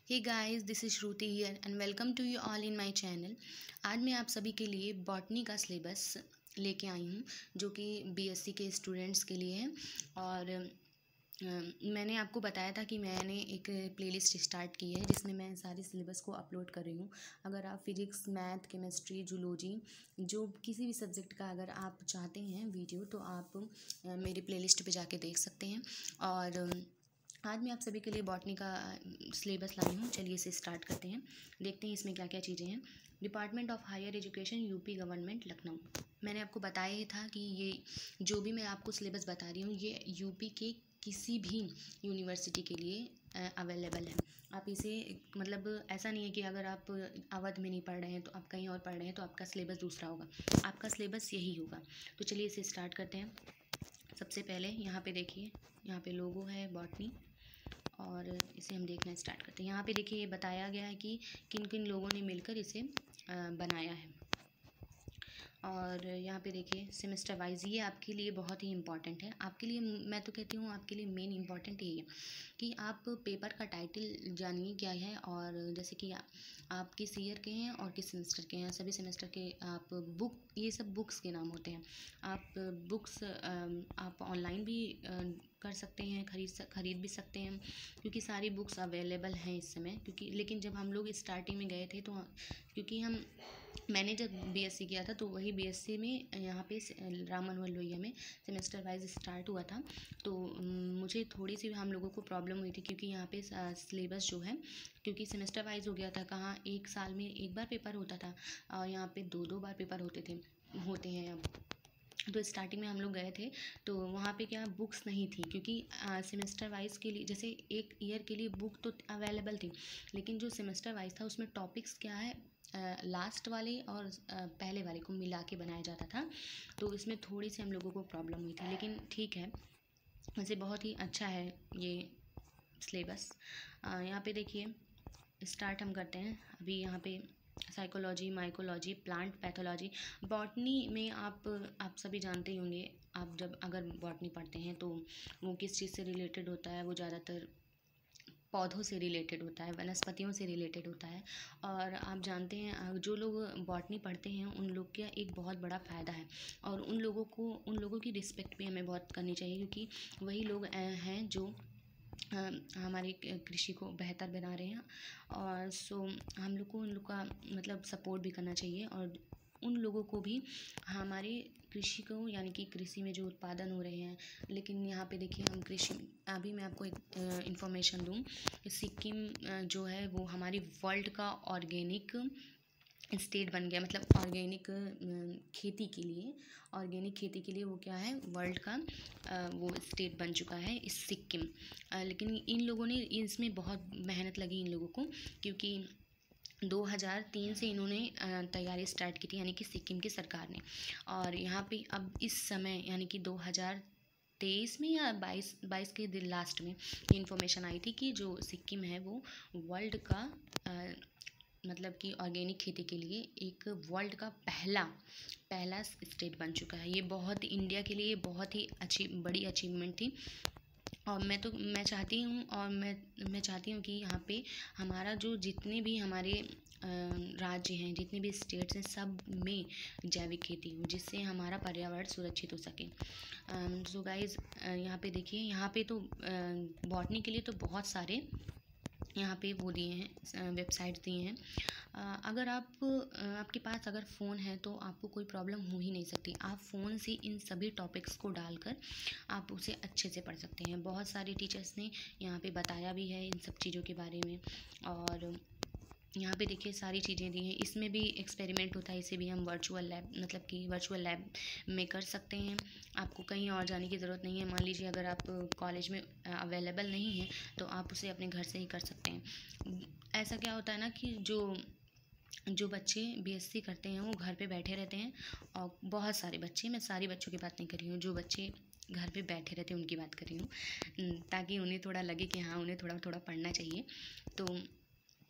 Hey guys, this is Shruti here and welcome to you all in my channel. आज मैं आप सभी के लिए बॉटनी का सिलेबस लेके आई हूँ जो कि बीएससी के स्टूडेंट्स के लिए है। और मैंने आपको बताया था कि मैंने एक प्लेलिस्ट स्टार्ट की है जिसमें मैं सारे सिलेबस को अपलोड कर रही हूँ। अगर आप फिजिक्स, मैथ, केमिस्ट्री, जूलॉजी, जो किसी भी सब्जेक्ट का अगर आप चाहते हैं वीडियो तो आप मेरे प्लेलिस्ट पे जाके देख सकते हैं। और आज मैं आप सभी के लिए बॉटनी का सिलेबस लाई हूँ। चलिए इसे स्टार्ट करते हैं, देखते हैं इसमें क्या क्या चीज़ें हैं। Department of Higher Education, UP Government, Lucknow. मैंने आपको बताया ही था कि ये जो भी मैं आपको सिलेबस बता रही हूँ ये यूपी के किसी भी यूनिवर्सिटी के लिए अवेलेबल है। आप इसे मतलब ऐसा नहीं है कि अगर आप अवध में नहीं पढ़ रहे हैं तो आप कहीं और पढ़ रहे हैं तो आपका सिलेबस दूसरा होगा, आपका सिलेबस यही होगा। तो चलिए इसे स्टार्ट करते हैं। सबसे पहले यहाँ पे देखिए, यहाँ पे लोगो है बॉटनी और इसे हम देखना स्टार्ट करते हैं। यहाँ पे देखिए ये बताया गया है कि किन किन लोगों ने मिलकर इसे बनाया है। और यहाँ पे देखिए सेमेस्टर वाइज ये आपके लिए बहुत ही इम्पॉर्टेंट है। आपके लिए मैं तो कहती हूँ आपके लिए मेन इम्पॉर्टेंट यही है कि आप पेपर का टाइटल जानिए क्या है। और जैसे कि आप किस ईयर के हैं और किस सेमेस्टर के हैं। सभी सेमेस्टर के आप बुक, ये सब बुक्स के नाम होते हैं। आप बुक्स आप ऑनलाइन भी कर सकते हैं, खरीद भी सकते हैं क्योंकि सारी बुक्स अवेलेबल हैं इस समय। क्योंकि लेकिन जब हम लोग स्टार्टिंग में गए थे तो क्योंकि मैंने जब बीएससी किया था तो वही बीएससी में यहाँ पे राम मनोहर लोहिया में सेमेस्टर वाइज स्टार्ट हुआ था। तो मुझे थोड़ी सी हम लोगों को प्रॉब्लम हुई थी क्योंकि यहाँ पे सिलेबस जो है, क्योंकि सेमेस्टर वाइज हो गया था। कहाँ एक साल में एक बार पेपर होता था और यहाँ पे दो बार पेपर होते हैं अब। तो स्टार्टिंग में हम लोग गए थे तो वहाँ पे क्या बुक्स नहीं थी क्योंकि सेमेस्टर वाइज के लिए जैसे एक ईयर के लिए बुक तो अवेलेबल थी, लेकिन जो सेमेस्टर वाइज था उसमें टॉपिक्स क्या है लास्ट वाले और पहले वाले को मिला के बनाया जाता था। तो इसमें थोड़ी सी हम लोगों को प्रॉब्लम हुई थी, लेकिन ठीक है, वैसे बहुत ही अच्छा है ये सिलेबस। यहाँ पे देखिए स्टार्ट हम करते हैं अभी। यहाँ पे psychology, mycology, plant pathology. Botany में आप सभी जानते ही होंगे, आप जब अगर बॉटनी पढ़ते हैं तो वो किस चीज़ से रिलेटेड होता है। वो ज़्यादातर पौधों से रिलेटेड होता है, वनस्पतियों से रिलेटेड होता है। और आप जानते हैं जो लोग बॉटनी पढ़ते हैं उन लोग का एक बहुत बड़ा फ़ायदा है और उन लोगों की रिस्पेक्ट भी हमें बहुत करनी चाहिए क्योंकि वही लोग हैं जो हमारी कृषि को बेहतर बना रहे हैं। और हम लोग को उन लोग का मतलब सपोर्ट भी करना चाहिए और उन लोगों को भी हमारे कृषि को, यानी कि कृषि में जो उत्पादन हो रहे हैं। लेकिन यहाँ पे देखिए हम कृषि, अभी मैं आपको एक इन्फॉर्मेशन दूँ कि सिक्किम जो है वो हमारी वर्ल्ड का ऑर्गेनिक स्टेट बन गया। मतलब ऑर्गेनिक खेती के लिए वो क्या है, वर्ल्ड का वो स्टेट बन चुका है इस सिक्किम। लेकिन इन लोगों ने इसमें बहुत मेहनत लगी इन लोगों को क्योंकि 2003 से इन्होंने तैयारी स्टार्ट की थी, यानी कि सिक्किम की सरकार ने। और यहाँ पे अब इस समय यानी कि 2023 में या 22 के दिन लास्ट में ये इन्फॉर्मेशन आई थी कि जो सिक्किम है वो वर्ल्ड का मतलब कि ऑर्गेनिक खेती के लिए एक वर्ल्ड का पहला स्टेट बन चुका है। ये बहुत इंडिया के लिए बहुत ही बड़ी अचीवमेंट थी। और मैं चाहती हूँ और मैं चाहती हूँ कि यहाँ पे हमारा जो जितने भी हमारे राज्य हैं, जितने भी स्टेट्स हैं, सब में जैविक खेती हो जिससे हमारा पर्यावरण सुरक्षित हो सके। सो गाइज़ यहाँ पे देखिए, यहाँ पे तो बॉटनी के लिए तो बहुत सारे यहाँ पे वो दिए हैं, वेबसाइट्स दिए हैं। अगर आपके पास अगर फ़ोन है तो आपको कोई प्रॉब्लम हो ही नहीं सकती। आप फ़ोन से इन सभी टॉपिक्स को डालकर आप उसे अच्छे से पढ़ सकते हैं। बहुत सारे टीचर्स ने यहाँ पे बताया भी है इन सब चीज़ों के बारे में। और यहाँ पे देखिए सारी चीज़ें दी हैं। इसमें भी एक्सपेरिमेंट होता है, इसे भी हम वर्चुअल लैब मतलब कि वर्चुअल लैब में कर सकते हैं। आपको कहीं और जाने की ज़रूरत नहीं है। मान लीजिए अगर आप कॉलेज में अवेलेबल नहीं है तो आप उसे अपने घर से ही कर सकते हैं। ऐसा क्या होता है ना कि जो बच्चे बीएससी करते हैं वो घर पे बैठे रहते हैं। और बहुत सारे बच्चे, मैं सारे बच्चों की बात नहीं कर रही हूँ, जो बच्चे घर पे बैठे रहते हैं उनकी बात कर रही हूँ, ताकि उन्हें थोड़ा लगे कि हाँ उन्हें थोड़ा थोड़ा पढ़ना चाहिए। तो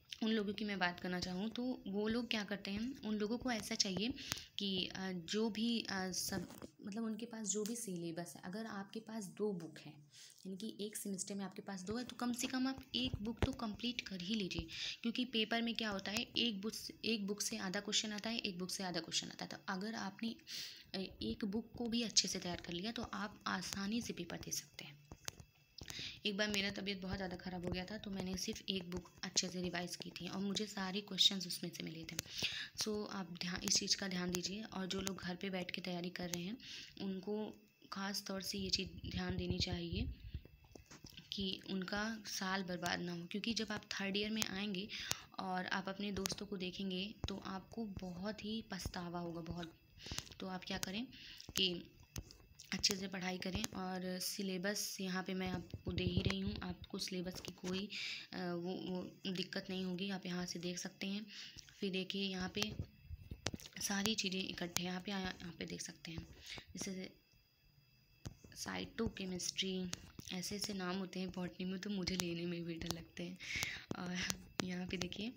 उन लोगों की मैं बात करना चाहूँ तो वो लोग क्या करते हैं, उन लोगों को ऐसा चाहिए कि जो भी सब मतलब उनके पास जो भी सिलेबस है, अगर आपके पास 2 बुक है, यानी कि एक सेमेस्टर में आपके पास 2 है, तो कम से कम आप एक बुक तो कंप्लीट कर ही लीजिए। क्योंकि पेपर में क्या होता है, एक बुक से आधा क्वेश्चन आता है, एक बुक से आधा क्वेश्चन आता है। तो अगर आपने एक बुक को भी अच्छे से तैयार कर लिया तो आप आसानी से पेपर दे सकते हैं। एक बार मेरा तबीयत बहुत ज़्यादा ख़राब हो गया था, तो मैंने सिर्फ एक बुक अच्छे से रिवाइज़ की थी और मुझे सारे क्वेश्चंस उसमें से मिले थे। सो आप इस चीज़ का ध्यान दीजिए। और जो लोग घर पे बैठ के तैयारी कर रहे हैं, उनको ख़ास तौर से ये चीज़ ध्यान देनी चाहिए कि उनका साल बर्बाद ना हो। क्योंकि जब आप थर्ड ईयर में आएंगे और आप अपने दोस्तों को देखेंगे तो आपको बहुत ही पछतावा होगा, बहुत। तो आप क्या करें कि अच्छे से पढ़ाई करें। और सिलेबस यहाँ पे मैं आपको दे ही रही हूँ, आपको सिलेबस की कोई वो दिक्कत नहीं होगी। आप यहाँ से देख सकते हैं। फिर देखिए यहाँ पे सारी चीज़ें इकट्ठे यहाँ पे देख सकते हैं। जैसे साइटो केमिस्ट्री, ऐसे ऐसे नाम होते हैं बॉटनी में, तो मुझे लेने में भी डर लगते हैं। और यहाँ पे देखिए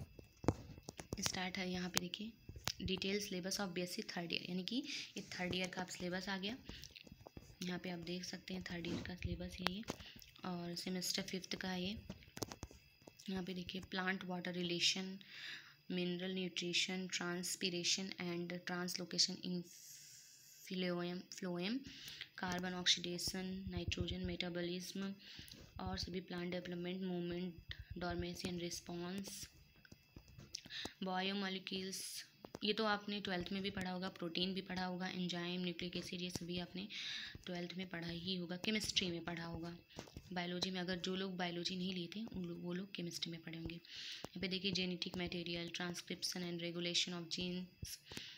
स्टार्ट है, यहाँ पे देखिए detail syllabus of BSc third year, यानी कि ये थर्ड ईयर का आप सिलेबस आ गया। यहाँ पे आप देख सकते हैं थर्ड ईयर का सिलेबस है ये, और सेमेस्टर 5th का है ये। यहाँ पे देखिए plant water relation, mineral nutrition, transpiration and translocation in phloem, carbon oxidation, nitrogen metabolism और सभी plant development, movement, dormancy and response, biomolecules, ये तो आपने 12th में भी पढ़ा होगा। प्रोटीन भी पढ़ा होगा, एंजाइम, न्यूक्लिक एसिड, ये सभी आपने 12th में पढ़ा ही होगा। केमिस्ट्री में पढ़ा होगा। बायोलॉजी में अगर जो लोग बायोलॉजी नहीं लिए थे वो लोग केमिस्ट्री में पढ़े होंगे। यहाँ पे देखिए genetic material, transcription and regulation of genes,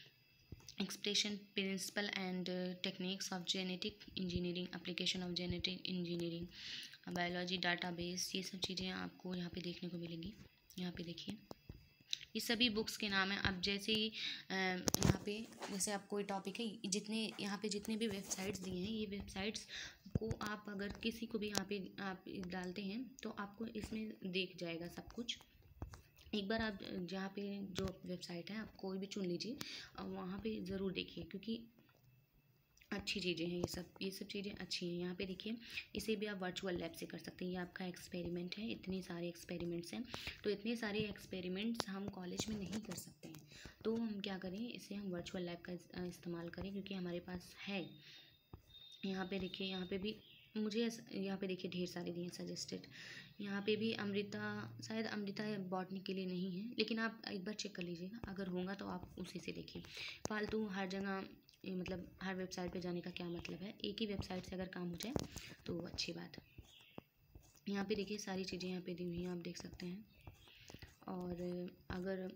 expression principle and techniques of genetic engineering, application of genetic engineering, biology database, ये सब चीज़ें आपको यहाँ पे देखने को मिलेंगी। यहाँ पे देखिए ये सभी बुक्स के नाम हैं। अब जैसे ही यहाँ पे जैसे आप कोई टॉपिक है, जितने यहाँ पे जितने भी वेबसाइट्स दिए हैं, ये वेबसाइट्स को आप अगर किसी को भी यहाँ पे आप डालते हैं तो आपको इसमें देख जाएगा सब कुछ। एक बार आप जहाँ पे जो वेबसाइट है आप कोई भी चुन लीजिए और वहाँ पे ज़रूर देखिए, क्योंकि अच्छी चीज़ें हैं ये सब चीज़ें अच्छी हैं। यहाँ पे देखिए इसे भी आप वर्चुअल लैब से कर सकते हैं। ये आपका एक्सपेरिमेंट है, इतने सारे एक्सपेरिमेंट्स हैं। तो इतने सारे एक्सपेरिमेंट्स हम कॉलेज में नहीं कर सकते हैं, तो हम क्या करें, इसे हम वर्चुअल लैब का इस्तेमाल करें, क्योंकि हमारे पास है। यहाँ पे देखिए, यहाँ पे भी मुझे यहाँ पे देखिए ढेर सारे दिए सजेस्टेड। यहाँ पे भी अमृता, शायद अमृता बॉटनी के लिए नहीं है, लेकिन आप एक बार चेक कर लीजिएगा, अगर होगा तो आप उसी से देखिए। फालतू हर जगह मतलब हर वेबसाइट पे जाने का क्या मतलब है, एक ही वेबसाइट से अगर काम हो जाए तो अच्छी बात है। यहाँ पे देखिए सारी चीज़ें यहाँ पे दी हुई हैं, आप देख सकते हैं। और अगर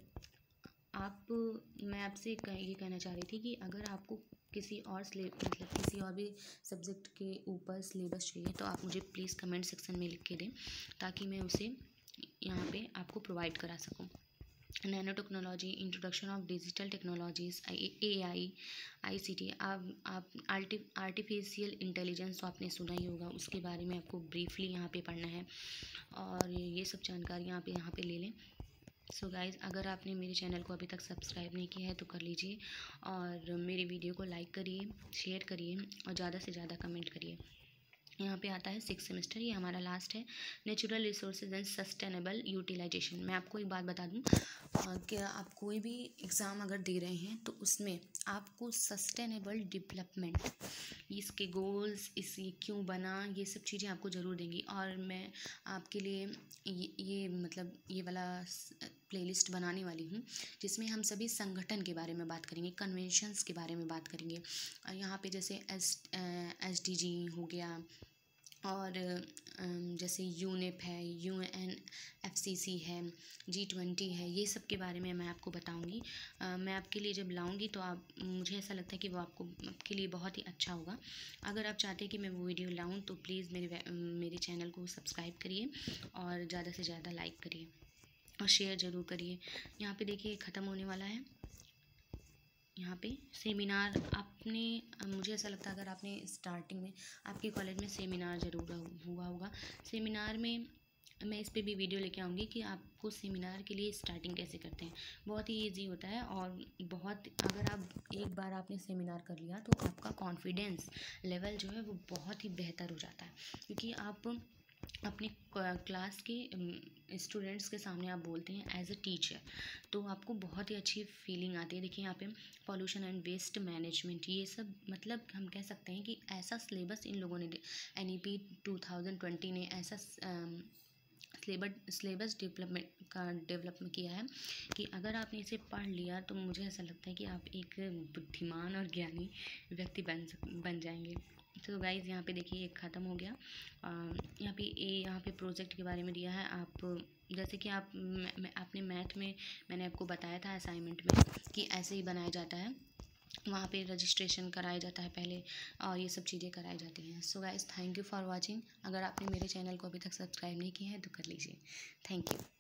आप मैं आपसे ये कहना चाह रही थी कि अगर आपको किसी और मतलब किसी और भी सब्जेक्ट के ऊपर सिलेबस चाहिए तो आप मुझे प्लीज़ कमेंट सेक्शन में लिख के दें, ताकि मैं उसे यहाँ पे आपको प्रोवाइड करा सकूँ। Nano technology, introduction of digital technologies, AI, ICT, आप आर्टिफिशियल इंटेलिजेंस तो आपने सुना ही होगा, उसके बारे में आपको ब्रीफली यहाँ पे पढ़ना है। और ये सब जानकारियाँ आप यहाँ पे ले लें। सो गाइज़, अगर आपने मेरे चैनल को अभी तक सब्सक्राइब नहीं किया है तो कर लीजिए, और मेरी वीडियो को लाइक करिए, शेयर करिए और ज़्यादा से ज़्यादा कमेंट करिए। यहाँ पे आता है 6th सेमेस्टर, ये हमारा लास्ट है, natural resources and sustainable utilization. मैं आपको एक बात बता दूँ कि आप कोई भी एग्ज़ाम अगर दे रहे हैं तो उसमें आपको सस्टेनेबल डेवलपमेंट, इसके गोल्स, इस क्यों बना, ये सब चीज़ें आपको ज़रूर देंगी। और मैं आपके लिए ये मतलब ये वाला प्लेलिस्ट बनाने वाली हूँ, जिसमें हम सभी संगठन के बारे में बात करेंगे, कन्वेंशंस के बारे में बात करेंगे। यहाँ पे जैसे SDG हो गया, और जैसे यूनिप है, UNFCCC है, G20 है, ये सब के बारे में मैं आपको बताऊंगी। मैं आपके लिए जब लाऊंगी तो आप, मुझे ऐसा लगता है कि वो आपके लिए बहुत ही अच्छा होगा। अगर आप चाहते हैं कि मैं वो वीडियो लाऊं तो प्लीज़ मेरे चैनल को सब्सक्राइब करिए और ज़्यादा से ज़्यादा लाइक करिए और शेयर ज़रूर करिए। यहाँ पे देखिए ख़त्म होने वाला है। यहाँ पे सेमिनार, आपने मुझे ऐसा लगता है अगर आपने स्टार्टिंग में आपके कॉलेज में सेमिनार ज़रूर हुआ होगा। सेमिनार में मैं इस पे भी वीडियो लेके आऊँगी कि आपको सेमिनार के लिए स्टार्टिंग कैसे करते हैं। बहुत ही ईजी होता है और बहुत, अगर आप एक बार आपने सेमिनार कर लिया तो आपका कॉन्फिडेंस लेवल जो है वो बहुत ही बेहतर हो जाता है, क्योंकि आप अपने क्लास के स्टूडेंट्स के सामने आप बोलते हैं एज अ टीचर, तो आपको बहुत ही अच्छी फीलिंग आती है। देखिए यहाँ पे पॉल्यूशन एंड वेस्ट मैनेजमेंट, ये सब मतलब हम कह सकते हैं कि ऐसा सिलेबस इन लोगों ने NEP 2020 ने ऐसा सिलेबस डेवलपमेंट किया है कि अगर आपने इसे पढ़ लिया तो मुझे ऐसा लगता है कि आप एक बुद्धिमान और ज्ञानी व्यक्ति बन जाएंगे। तो गाइज़ यहाँ पे देखिए एक ख़त्म हो गया। यहाँ पे प्रोजेक्ट के बारे में दिया है। आप जैसे कि आपने मैथ में मैंने आपको बताया था असाइनमेंट में कि ऐसे ही बनाया जाता है, वहाँ पे रजिस्ट्रेशन कराया जाता है पहले और ये सब चीज़ें कराई जाती हैं। So guys, thank you for watching. अगर आपने मेरे चैनल को अभी तक सब्सक्राइब नहीं किया है तो कर लीजिए। Thank you.